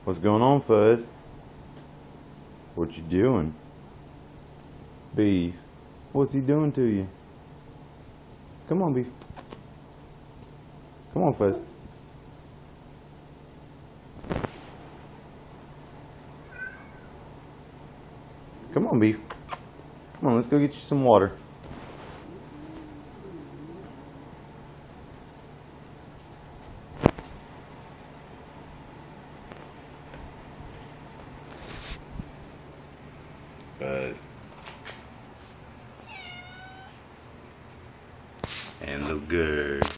What's going on, Fuzz? What you doing? Beef. What's he doing to you? Come on, Beef. Come on, Fuzz. Come on, Beef. Come on, let's go get you some water. Fuzz. And look good.